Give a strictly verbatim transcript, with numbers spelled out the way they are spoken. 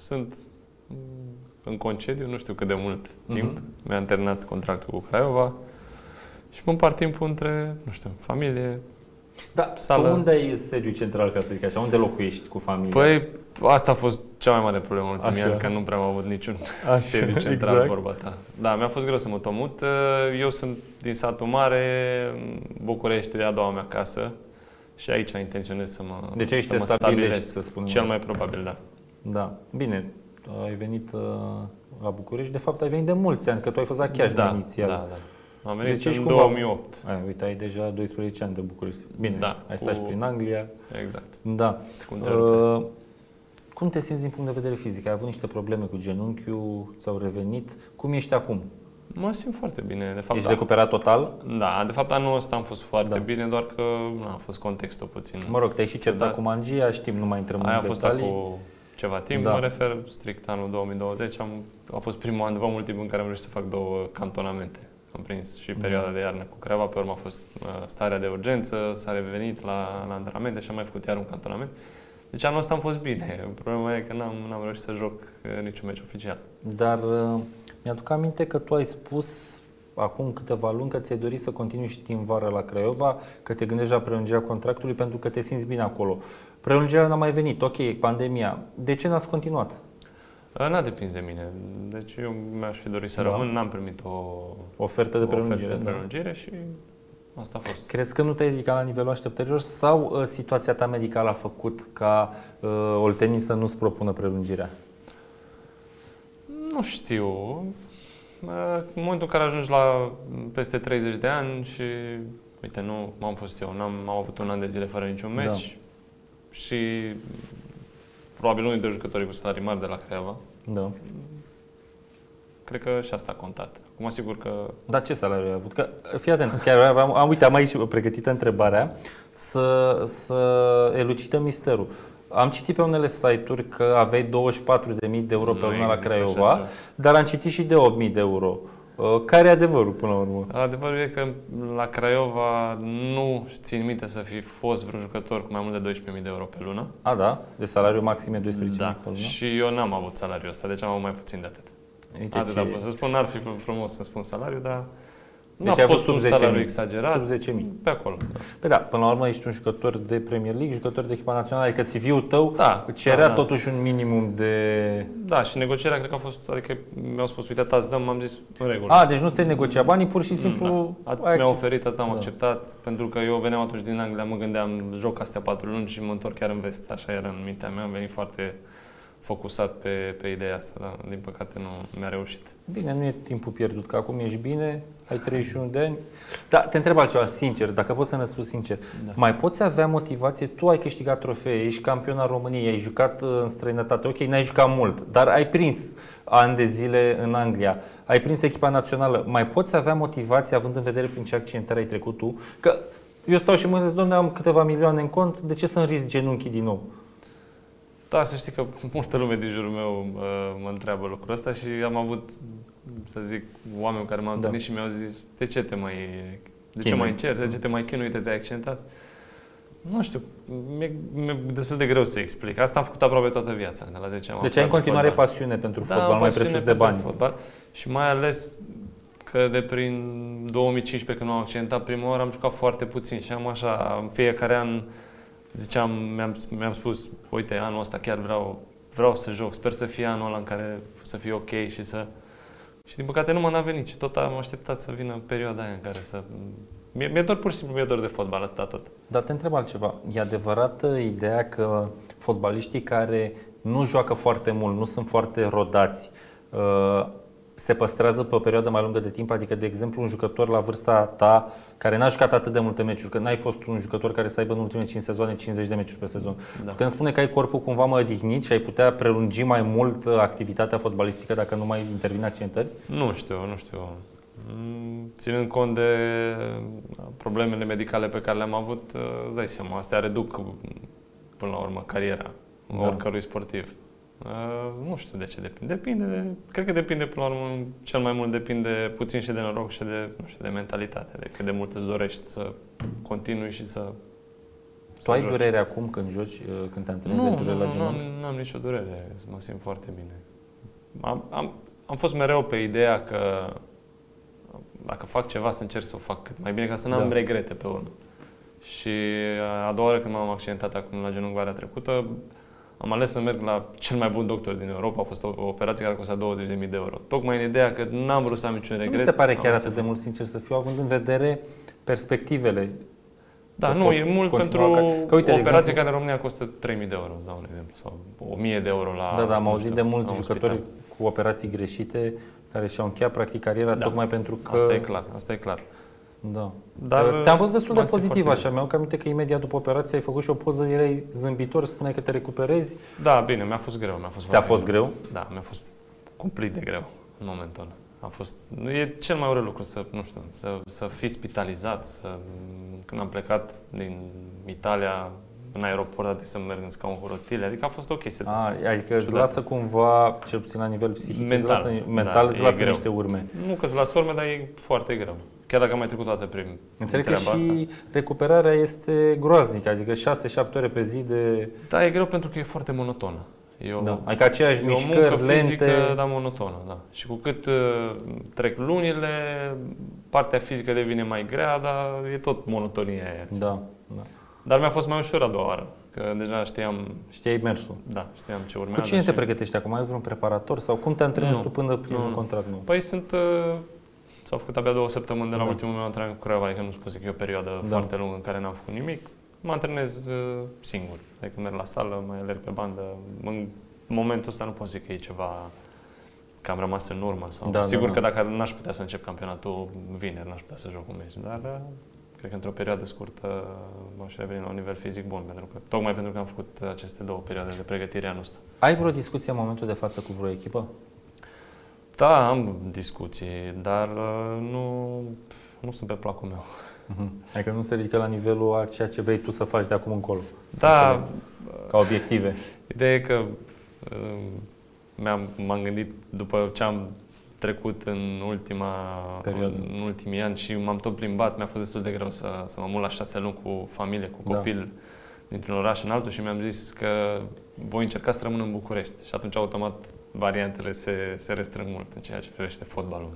sunt în concediu, nu știu cât de mult timp. Uh-huh. Mi-am terminat contractul cu Craiova și mă împart timpul între, nu știu, familie, da, sală. Unde ai sediu central, ca să zic așa? Unde locuiești cu familia? Păi, asta a fost cea mai mare problemă în ultimii așa. ani, că nu prea am avut niciun așa, sediu central, exact. vorba ta. Da, mi-a fost greu să mă tot mut. Eu sunt din satul mare, București e a doua mea casă și aici intenționez să mă, deci aici să te mă stabilești, să spun. Cel mai probabil, da. Da, bine. Ai venit uh, la București, de fapt ai venit de mulți ani, că tu ai fost la Chiajna da, inițial. Da, da. Am venit deci în cumva... două mii opt. Ai, uite, ai deja doisprezece ani de București. Bine, da, ai stat cu... și prin Anglia. Exact. Da. Cum, uh, cum te simți din punct de vedere fizic? Ai avut niște probleme cu genunchiul, ți-au revenit. Cum ești acum? Mă simt foarte bine. De fapt, ești da. recuperat total? Da, de fapt anul ăsta am fost foarte da. bine, doar că nu a fost contextul puțin. Mă rog, te-ai și certat da. cu mangia, știm, nu mai intrăm Aia în a fost detalii. Acum ceva timp, da. Mă refer strict anul două mii douăzeci. Am, a fost primul an după mult timp în care am reușit să fac două cantonamente. Am prins și perioada mm. de iarnă cu Craiova, pe urmă a fost uh, starea de urgență, s-a revenit la, la antrenamente și am mai făcut iar un cantonament. Deci anul ăsta am fost bine. Problema e că n-am, n-am reușit să joc uh, niciun meci oficial. Dar uh, mi-aduc aminte că tu ai spus acum câteva luni că ți-ai dorit să continui și timp vară la Craiova, că te gândești la prelungirea contractului pentru că te simți bine acolo. Prelungirea n-a mai venit, ok, pandemia. De ce n-ați continuat? N-a depins de mine. Deci eu mi-aș fi dorit să da. rămân, n-am primit o ofertă de prelungire, ofertă de prelungire da. și asta a fost. Crezi că nu te-ai ridicat la nivelul așteptărilor sau uh, situația ta medicală a făcut ca uh, oltenii să nu-ți propună prelungirea? Nu știu. În momentul în care ajungi la peste treizeci de ani și, uite, nu m-am fost eu, n-am am avut un an de zile fără niciun meci da. și probabil unul dintre jucătorii cu salarii mari de la Craiova. Da. Cred că și asta a contat. Acum asigur că... Dar ce salariu ai avut? Că, fii atent, chiar am, am, uite, am aici pregătită întrebarea să, să elucidăm misterul. Am citit pe unele site-uri că aveai douăzeci și patru de mii de euro pe lună la Craiova, dar am citit și de opt mii de euro. Care e adevărul până la urmă? Adevărul e că la Craiova nu țin minte să fi fost vreun jucător cu mai mult de doisprezece mii de euro pe lună. A, da? De salariu maxim e doisprezece mii da. pe lună? Și eu n-am avut salariul ăsta, deci am avut mai puțin de atât. Uite atât ce... să spun, n-ar fi frumos să spun salariu, dar deci n-a fost un salariu exagerat. Sub zece mii. Pe acolo. Da. Păi da, până la urmă ești un jucător de Premier League, jucător de echipa națională, adică C V-ul tău da, cerea da, da. totuși un minimum de... Da, și negocierea cred că a fost, adică mi-au spus, uite, ta, îți dăm, am zis, în regulă. A, deci nu ți-ai negociat banii, pur și simplu... Da. Atât mi-au oferit, atât am da. acceptat, pentru că eu veneam atunci din Anglia, mă gândeam, joc astea patru luni și mă întorc chiar în vest, așa era în mintea mea, am venit foarte focusat pe, pe ideea asta, dar din păcate nu mi-a reușit. Bine, nu e timpul pierdut, că acum ești bine, ai treizeci și unu de ani. Dar te întreb altceva, sincer, dacă poți să ne spui sincer, da. mai poți avea motivație? Tu ai câștigat trofee, ești campion al României, ai jucat în străinătate, ok, n-ai jucat mult, dar ai prins ani de zile în Anglia, ai prins echipa națională, mai poți avea motivație având în vedere prin ce accidentare ai trecut tu? Că eu stau și mă gândesc, dom'le, am câteva milioane în cont, de ce să-mi risc genunchii din nou? Da, să știi că multă lume din jurul meu uh, mă întreabă lucrul ăsta și am avut, să zic, oameni care m-au întâlnit da. și mi-au zis de ce te mai, de ce mai încerci, de ce te mai chinui, te-ai accidentat? Nu știu, mi-e, mi-e destul de greu să explic. Asta am făcut aproape toată viața, de la zece ani. Deci ai în continuare fotbal. pasiune pentru da, fotbal, mai presus de bani. Fotbal. Și mai ales că de prin două mii cincisprezece, când m-am accidentat prima oară, am jucat foarte puțin și am așa, în fiecare an, ziceam, mi-am, mi-am spus, uite, anul ăsta chiar vreau, vreau să joc, sper să fie anul ăla în care să fie ok și să... Și din păcate nu m-a venit și tot am așteptat să vină perioada aia în care să... Mi-e, mi-e dor, pur și simplu mi-e dor de fotbal, atâta tot. Dar te întreb altceva, e adevărată ideea că fotbaliștii care nu joacă foarte mult, nu sunt foarte rodați, uh, se păstrează pe o perioadă mai lungă de timp? Adică, de exemplu, un jucător la vârsta ta care n-a jucat atât de multe meciuri, că n-ai fost un jucător care să aibă în ultimele cinci sezoane cincizeci de meciuri pe sezon. Da. Putem spune că ai corpul cumva mai odihnit și ai putea prelungi mai mult activitatea fotbalistică dacă nu mai intervin accidentări? Nu știu, nu știu. Ținând cont de problemele medicale pe care le-am avut, îți dai seama, astea reduc până la urmă cariera da. oricărui sportiv. Uh, nu știu de ce depinde. Depinde de, cred că depinde până la urmă, cel mai mult depinde puțin și de noroc și de, nu știu, de mentalitate, de cât de mult îți dorești să continui și să Tu ai joci. durere acum când joci, când te antrenezi? Nu, Ai durere nu, la genunchi? nu, nu am nicio durere, mă simt foarte bine. Am, am, am fost mereu pe ideea că dacă fac ceva să încerc să o fac cât mai bine, ca să n-am Da. regrete pe urmă. Și a doua oară când m-am accidentat acum la genunchi vara trecută, am ales să merg la cel mai bun doctor din Europa. A fost o, o operație care a costat douăzeci de mii de euro. Tocmai în ideea că n-am vrut să am niciun regret. Nu mi se pare am chiar vrut atât să de mult, sincer să fiu, având în vedere perspectivele. Da, Că nu, poți e mult continua pentru ca- că, uite, o de operație exemplu- care în România costă trei mii de euro, îți dau un exemplu, sau o mie de euro la... Da, da, am nu auzit știu, de mulți la un jucători spital. cu operații greșite care și-au încheiat practic cariera Da. tocmai pentru că... Asta e clar, asta e clar. Da. Dar Te-am văzut destul de m-am simțit pozitiv foarte așa, mi-am aminte că imediat după operație ai făcut și o poză, erai zâmbitor, spuneai că te recuperezi. Da, bine, mi-a fost greu. Mi-a fost Ți-a foarte fost greu? Da, mi-a fost cumplit de greu în momentul ăla. A fost, e cel mai urât lucru să, nu știu, să, să fii spitalizat, să, când am plecat din Italia în aeroport, a să merg în scaun cu rotile, adică a fost o chestie A, destul. adică îți ciudată. lasă cumva, cel puțin la nivel psihic, Mental, îți lasă, mental da, îți e lasă greu. niște urme. Nu că îți las urme, dar e foarte greu. Chiar dacă am mai trecut toate prin Înțeleg că treaba și asta. recuperarea este groaznică, adică șase șapte ore pe zi de... Da, e greu pentru că e foarte monotonă. E o, Da. Adică aceeași e o mișcări muncă lente. fizică, dar monotonă, da. Și cu cât uh, trec lunile, partea fizică devine mai grea, dar e tot monotonia aia. Da, da. Dar mi-a fost mai ușor a doua oară, că deja știam, Știai mersul. da, știam ce urmează. Cu cine te și- pregătești acum? Ai vreun preparator? Sau cum te antrenezi Nu. tu până prinzi Nu, un nu. contract nou? Păi sunt, uh, s-au făcut abia două săptămâni de la Da. ultimul meu antrenament cu Craiova, adică nu spun că e o perioadă Da. foarte lungă în care n-am făcut nimic. Mă antrenez uh, singur, adică merg la sală, mai alerg pe bandă. În momentul ăsta nu pot zic că e ceva că am rămas în urmă. Sau Da, sigur da, că da. dacă n-aș putea să încep campionatul vineri, n-aș putea să joc un meci, dar uh, cred că într-o perioadă scurtă m-aș reveni la un nivel fizic bun, pentru că, tocmai pentru că am făcut aceste două perioade de pregătire anul ăsta. Ai vreo discuție în momentul de față cu vreo echipă? Da, am discuții, dar uh, nu, nu sunt pe placul meu. Uh-huh. Adică nu se ridică la nivelul a ceea ce vrei tu să faci de acum încolo. Să Da, înțeleg. Ca obiective. ideea e că uh, mi-am, m-am gândit după ce am trecut în ultima Perioadă. în ultimii ani și m-am tot plimbat, mi-a fost destul de greu să, să mă mut la șase luni cu familie, cu Da. copil dintr-un oraș în altul și mi-am zis că voi încerca să rămân în București și atunci automat variantele se, se restrâng mult în ceea ce privește fotbalul.